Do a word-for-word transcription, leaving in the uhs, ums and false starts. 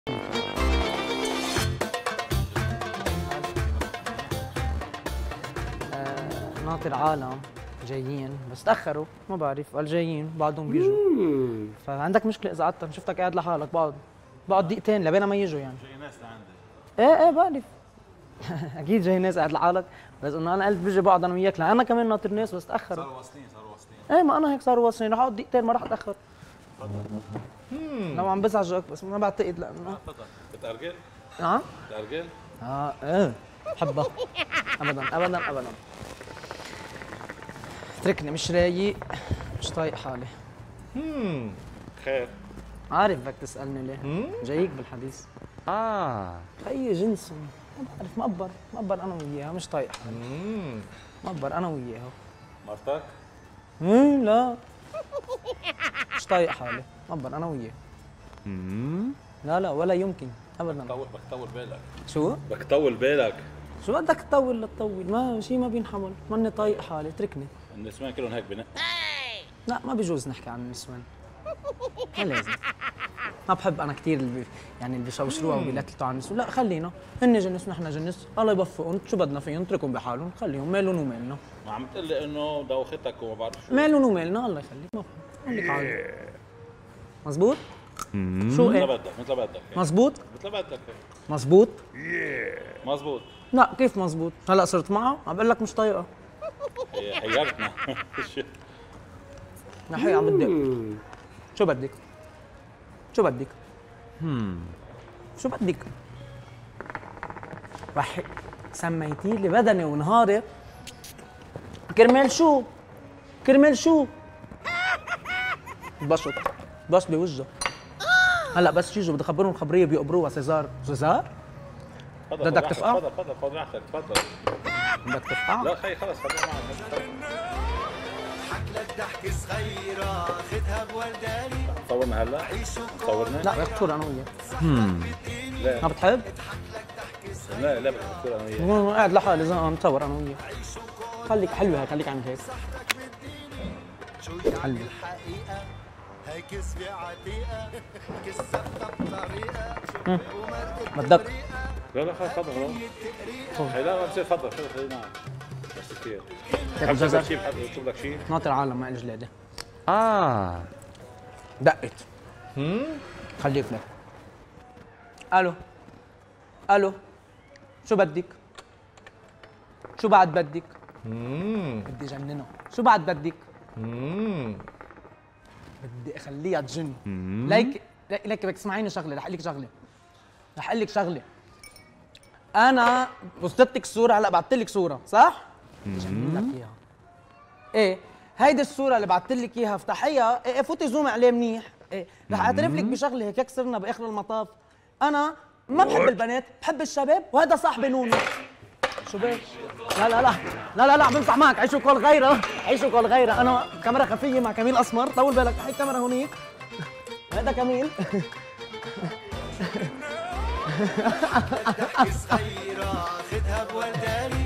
آه، ناطر عالم جايين بس تاخروا، ما بعرف قال جايين بعدهم بيجوا. فعندك مشكله اذا قعدت شفتك قاعد لحالك بقعد بقعد دقيقتين لبين ما يجوا يعني. جاي ناس لعندك. ايه ايه بعرف. اكيد جاي ناس قاعد لحالك، بس انه انا قلت بيجي بقعد انا وياك، لان انا كمان ناطر ناس بس تاخروا. صاروا واصلين صاروا واصلين. ايه ما انا هيك صاروا واصلين، رح اقعد دقيقتين ما رح اتاخر. لو عم بزعجك بس ما بعتقد لانه تفضل. بتأرجل؟ نعم؟ بتأرجل؟ اه ايه بحبها. ابدا ابدا ابدا. اتركني مش رايق، مش طايق حالي. امم خير. عارف بدك تسالني ليه؟ جايك بالحديث. اه اي جنس ما بعرف، مقبر مقبر انا وياها، مش طايق حالي. امم مقبر انا وياها. مرتك؟ امم لا مش طايق حالي، مقبر انا وياها. امم لا لا ولا يمكن ابدا. طول بدك تطول بالك. شو؟ بدك تطول بالك. شو بدك تطول لتطول؟ ما شيء ما بينحمل، ماني طايق حالي، اتركني. النسوان كلهم هيك بنق. لا ما بيجوز نحكي عن النسوان، ما لازم. ما بحب انا كثير اللي بي يعني اللي بيشوشروها وبيلتلتوا على النسوان، لا خلينا هن جنس ونحن جنس، الله يوفقهم، شو بدنا فيهم، اتركهم بحالهم، خليهم مالهم ومالنا. ما عم تقول لي انه دوختك وما بعرف شو. مالهم ومالنا، الله يخليك، ما بحب خليك عادي. مزبوط؟ شو مثل ايه؟ بدك مثل بدك. مزبوط؟ مثل بدك. مزبوط؟ مزبوط. لا كيف مزبوط؟ هلا صرت معها عم بقول لك مش طايقه. هي حيرتنا. نحي عم بدك. شو بدك؟ شو بدك؟ شو بدك؟ رح سميتي لي بدني ونهاري كرمال شو؟ كرمال شو؟ بشط بس بوجهه. هلا بس يجوا بدي اخبرهم خبريه بيقبروها. سيزار سيزار؟ بدك تفقع؟ تفضل تفضل خذ راحتك تفضل. بدك تفقع؟ لا خي خلص خلينا معك. حكلك ضحكة صغيرة خدها بورداني. صورنا هلا؟ صورنا؟ لا بدك تصور انا وياك. لا ما بتحب؟ لا لا بدك تصور انا وياك. قاعد لحالي زي ما عم تصور انا وياك. خليك حلوه هيك، خليك عامل هيك. حلوه. الحقيقة هي كسبة عتيقة كسبتها بطريقة بدك لا لا خلص تفضل خلاص. لا لا بصير تفضل خلينا معك. بس كثير. تاكل شو جزر؟ شيء شو بدك شيء؟ ناطر عالم ما إلي جلاده. اه دقت. امم خليك لك. الو الو شو بدك؟ شو بعد بدك؟ امم بدي جننه. شو بعد بدك؟ امم بدي اخليها تجن. ليك ليك بدك تسمعيني شغله، رح اقول لك شغله. رح اقول لك شغله. انا وصلتك الصوره، هلا بعثت لك صوره صح؟ جنن لك اياها. ايه هيدي الصوره اللي بعثت لك اياها، افتحيها. ايه فوتي زومي عليه منيح. ايه رح اعترف لك بشغله هيك صرنا باخر المطاف. انا ما بحب البنات، بحب الشباب، وهذا صاحبي نونو. شو بك؟ لا لا لا لا لا لا عم بمزح معك. عيشوا كل غيره، عيشوا كل غيره. انا كاميرا خفيه مع كميل اسمر، طول بالك. هي الكاميرا هونيك، هذا كميل. صغيرة خدها بورداني